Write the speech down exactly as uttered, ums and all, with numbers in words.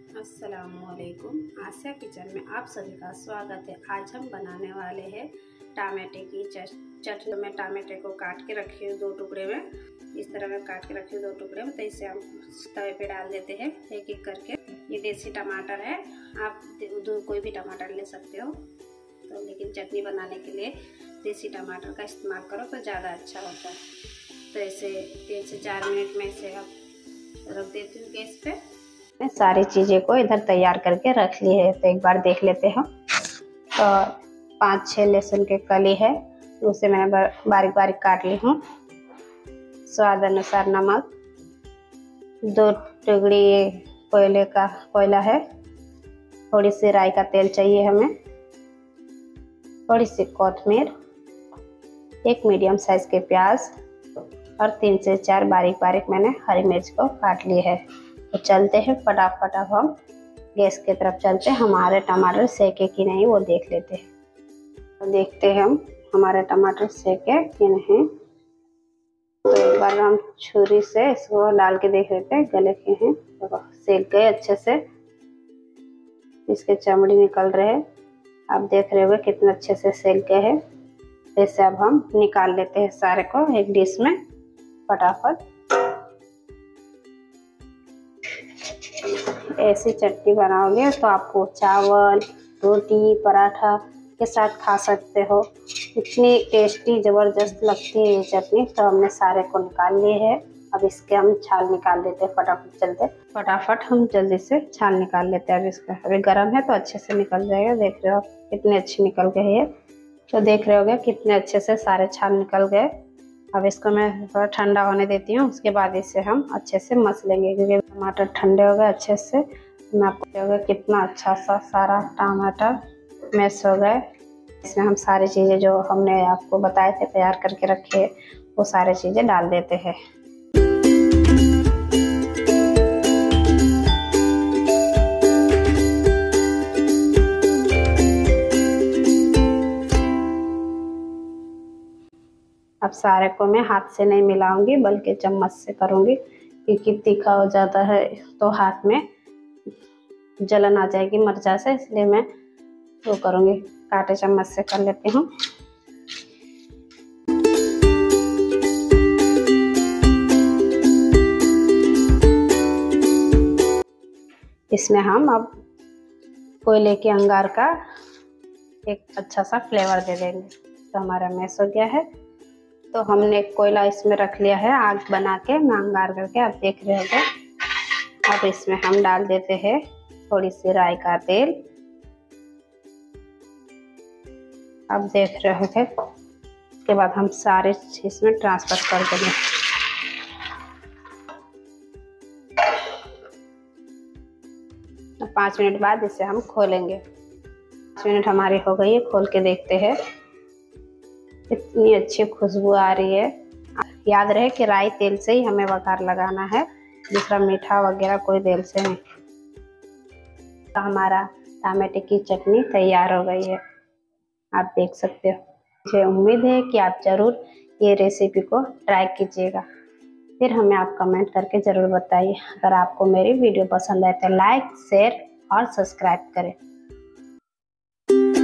अस्सलामुअलैकुम। आसिया किचन में आप सभी का स्वागत है। आज हम बनाने वाले हैं टमाटे की चटनी। मैं टमाटे को काट के रखी हूँ दो टुकड़े में, इस तरह मैं काट के रखी हूँ दो टुकड़े में। तो इसे हम तवे पे डाल देते हैं एक एक करके। ये देसी टमाटर है, आप कोई भी टमाटर ले सकते हो, तो लेकिन चटनी बनाने के लिए देसी टमाटर का इस्तेमाल करो तो ज़्यादा अच्छा होता है। तो इसे तीन से चार मिनट में इसे अब रख देती हूँ गैस पे। सारी चीज़ें को इधर तैयार करके रख ली है, तो एक बार देख लेते हैं। तो पाँच छः लहसुन के कली है, उसे मैंने बारीक बारीक काट ली हूँ। स्वाद अनुसार नमक, दो टुकड़ी कोयले का कोयला है, थोड़ी सी राई का तेल चाहिए हमें, थोड़ी सी कोथिमीर, एक मीडियम साइज के प्याज और तीन से चार बारीक बारीक मैंने हरी मिर्च को काट ली है। तो चलते हैं फटाफट, अब हम गैस की तरफ चलते हैं। हमारे टमाटर सेके कि नहीं वो देख लेते हैं। तो देखते हैं हम हमारे टमाटर सेके कि नहीं। तो एक बार हम छुरी से इसको डाल के देख लेते हैं गले के हैं। तो सेक गए अच्छे से, इसके चमड़ी निकल रहे हैं। आप देख रहे होंगे कितने अच्छे से सेक गए हैं। जैसे अब हम निकाल लेते हैं सारे को एक डिश में फटाफट। ऐसी चटनी बनाओगे तो आपको चावल, रोटी, पराठा के साथ खा सकते हो। इतनी टेस्टी ज़बरदस्त लगती है ये चटनी। तो हमने सारे को निकाल लिए है। अब इसके हम छाल निकाल देते हैं फटाफट। चलते फटाफट हम जल्दी से छाल निकाल लेते हैं। अब इसका अभी गर्म है तो अच्छे से निकल जाएगा। देख रहे हो आप कितने अच्छे निकल गए ये। तो देख रहे होगे कितने अच्छे से सारे छाल निकल गए। अब इसको मैं थोड़ा ठंडा होने देती हूँ, उसके बाद इसे हम अच्छे से मस लेंगे, क्योंकि टमाटर ठंडे हो गए अच्छे से। मैं आपको होगा कितना अच्छा सा सारा टमाटर मैश हो गए। इसमें हम सारी चीज़ें जो हमने आपको बताए थे तैयार करके रखे, वो सारी चीज़ें डाल देते हैं। अब सारे को मैं हाथ से नहीं मिलाऊंगी बल्कि चम्मच से करूंगी, क्योंकि तीखा हो जाता है तो हाथ में जलन आ जाएगी मिर्चा से, इसलिए मैं वो करूंगी कांटे चम्मच से कर लेती हूँ। इसमें हम अब कोयले के अंगार का एक अच्छा सा फ्लेवर दे देंगे। तो हमारा मैश हो गया है। तो हमने कोयला इसमें रख लिया है, आग बना के मैं अंगार करके, आप देख रहे होंगे। अब इसमें हम डाल देते हैं थोड़ी सी राई का तेल। अब देख रहे होंगे, उसके बाद हम सारे इसमें ट्रांसफर कर देंगे। पाँच मिनट बाद इसे हम खोलेंगे। पाँच मिनट हमारी हो गई है, खोल के देखते हैं। इतनी अच्छी खुशबू आ रही है। याद रहे कि राई तेल से ही हमें वघार लगाना है, दूसरा मीठा वगैरह कोई तेल से नहीं। तो हमारा टमाटे की चटनी तैयार हो गई है, आप देख सकते हो। मुझे उम्मीद है कि आप ज़रूर ये रेसिपी को ट्राई कीजिएगा। फिर हमें आप कमेंट करके ज़रूर बताइए। अगर आपको मेरी वीडियो पसंद आए तो लाइक, शेयर और सब्सक्राइब करें।